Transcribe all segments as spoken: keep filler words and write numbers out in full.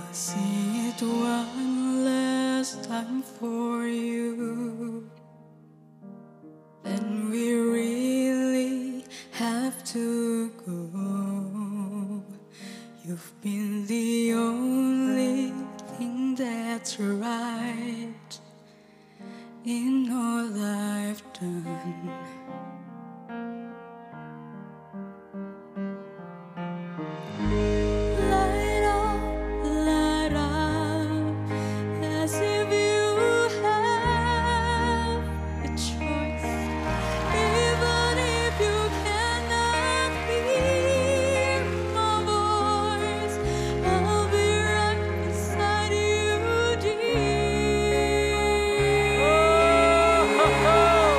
see it one last time for you. Then we really have to go. You've been the only thing that's right in all I've done. Light up, light up, as if you have a choice. Even if you cannot hear my voice, I'll be right beside you, dear. Oh, oh,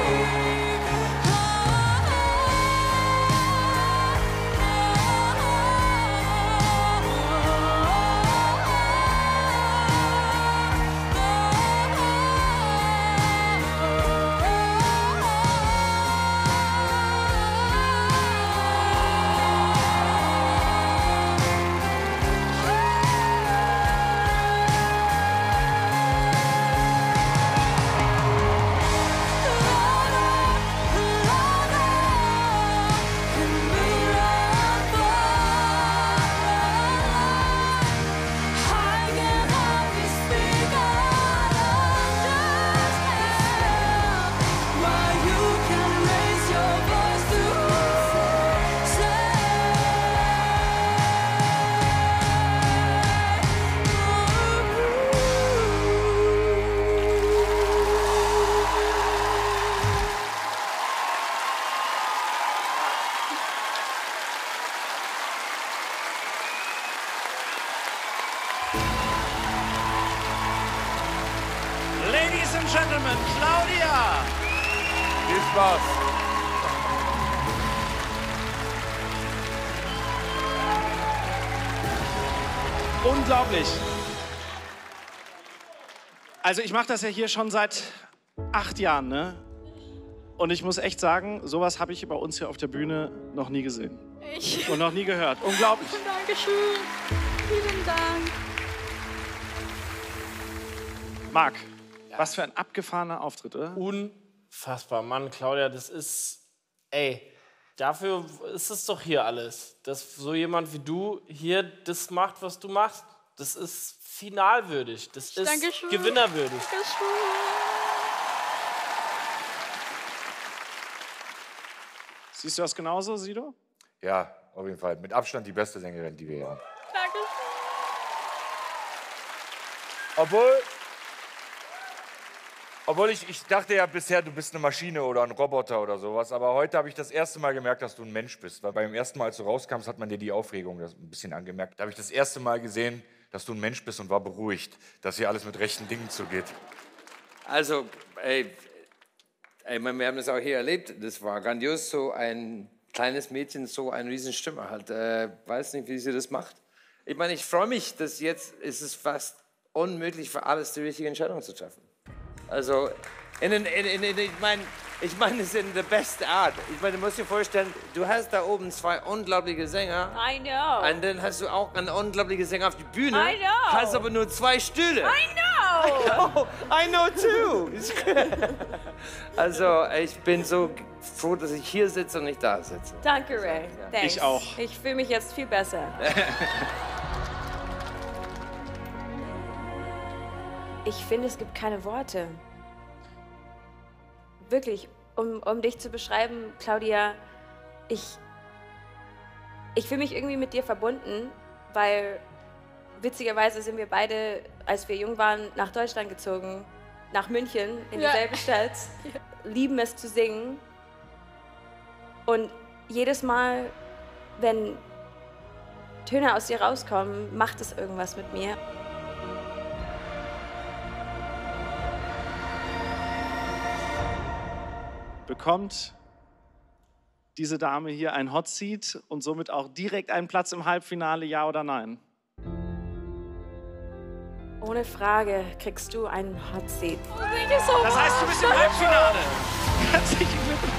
Ladies and Gentlemen, Claudia! Viel Spaß! Unglaublich! Also ich mache das ja hier schon seit acht Jahren, ne? Und ich muss echt sagen, sowas habe ich bei uns hier auf der Bühne noch nie gesehen. Ich. Und noch nie gehört. Unglaublich. Dankeschön. Vielen Dank. Marc, was für ein abgefahrener Auftritt, oder? Unfassbar. Mann, Claudia, das ist... Ey, dafür ist es doch hier alles. Dass so jemand wie du hier das macht, was du machst, das ist finalwürdig. Das ist Dankeschön. gewinnerwürdig. Dankeschön. Siehst du das genauso, Sido? Ja, auf jeden Fall. Mit Abstand die beste Sängerin, die wir hier haben. Dankeschön. Obwohl, obwohl ich, ich dachte ja bisher, du bist eine Maschine oder ein Roboter oder sowas. Aber heute habe ich das erste Mal gemerkt, dass du ein Mensch bist. Weil beim ersten Mal, als du rauskamst, hat man dir die Aufregung das ein bisschen angemerkt. Da habe ich das erste Mal gesehen, dass du ein Mensch bist und war beruhigt, dass hier alles mit rechten Dingen zugeht. Also, ey, ey, wir haben das auch hier erlebt. Das war grandios, so ein kleines Mädchen, so eine riesen Stimme hat. Äh, weiß nicht, wie sie das macht. Ich meine, ich freue mich, dass jetzt ist es fast unmöglich für alles die richtige Entscheidung zu treffen. Also, in, in, in, in, ich meine, ich mein, es ist in der beste Art. Ich meine, du musst dir vorstellen, du hast da oben zwei unglaubliche Sänger. I know. Und dann hast du auch einen unglaublichen Sänger auf die Bühne. I know. Hast aber nur zwei Stühle. I know. I know too. Also, ich bin so froh, dass ich hier sitze und nicht da sitze. Danke, Ray. Thanks. Ich auch. Ich fühle mich jetzt viel besser. Ich finde, es gibt keine Worte. Wirklich, um, um dich zu beschreiben, Claudia, ich, ich fühle mich irgendwie mit dir verbunden, weil witzigerweise sind wir beide, als wir jung waren, nach Deutschland gezogen, nach München, in Ja. dieselbe Stadt, lieben es zu singen. Und jedes Mal, wenn Töne aus dir rauskommen, macht es irgendwas mit mir. Bekommt diese Dame hier ein Hot Seat und somit auch direkt einen Platz im Halbfinale, ja oder nein? Ohne Frage kriegst du einen Hot Seat. Das heißt, du bist im Halbfinale. Herzlichen Glückwunsch.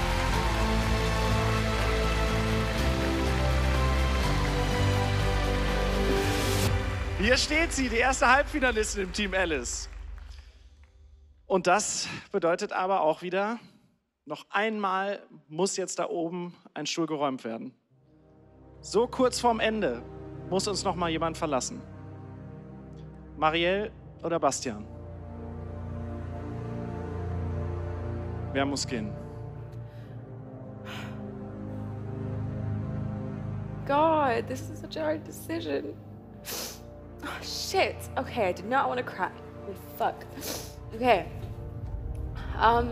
Hier steht sie, die erste Halbfinalistin im Team Alice. Und das bedeutet aber auch wieder, noch einmal muss jetzt da oben ein Stuhl geräumt werden. So kurz vorm Ende muss uns noch mal jemand verlassen. Marielle oder Bastian? Wer muss gehen? God, this is such a hard decision. Oh, shit. Okay, I did not want to cry. Holy fuck. Okay. Um.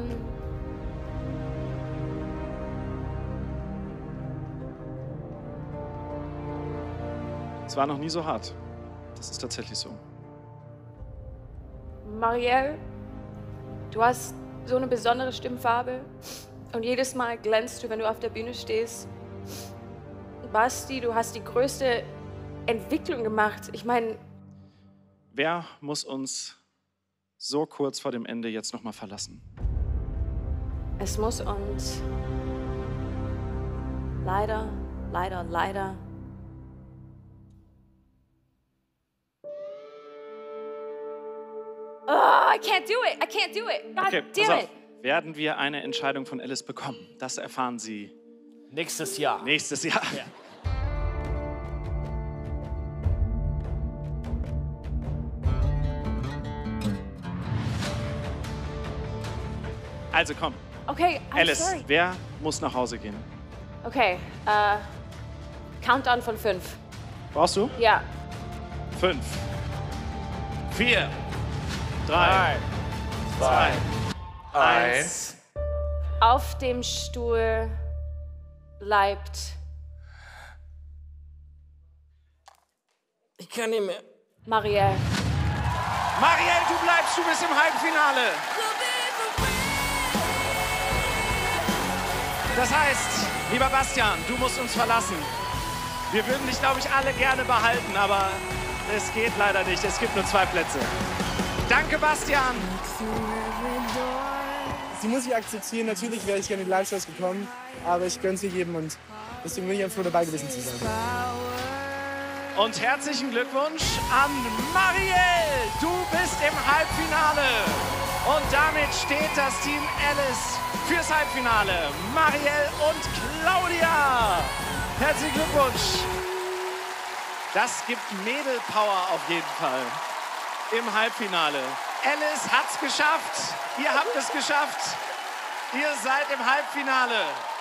Es war noch nie so hart. Das ist tatsächlich so. Marielle, du hast so eine besondere Stimmfarbe und jedes Mal glänzt du, wenn du auf der Bühne stehst. Basti, du hast die größte Entwicklung gemacht. Ich meine, wer muss uns so kurz vor dem Ende jetzt noch mal verlassen? es muss uns leider, leider, leider Oh, I can't do it. I can't do it. God Okay, pass damn auf. it. Werden wir eine Entscheidung von Alice bekommen? Das erfahren Sie Nächstes Jahr. nächstes Jahr. Ja. Also komm, Okay, I'm Alice, sorry. wer muss nach Hause gehen? Okay, äh, Countdown von fünf. Brauchst du? Ja. Fünf, vier, drei, zwei, eins. Auf dem Stuhl bleibt Ich kann nicht mehr. Marielle. Marielle, du bleibst, du bist im Halbfinale. Das heißt, lieber Bastian, du musst uns verlassen. Wir würden dich, glaube ich, alle gerne behalten, aber es geht leider nicht. Es gibt nur zwei Plätze. Danke, Bastian. Sie muss ich akzeptieren. Natürlich wäre ich gerne in die Live-Shows gekommen, aber ich gönne sie jedem und deswegen bin ich einfach froh, dabei gewesen zu sein. Und herzlichen Glückwunsch an Marielle. Du bist im Halbfinale. Und damit steht das Team Alice fürs Halbfinale. Marielle und Claudia. Herzlichen Glückwunsch. Das gibt Mädel-Power auf jeden Fall im Halbfinale. Alice hat's geschafft. Ihr habt es geschafft. Ihr seid im Halbfinale.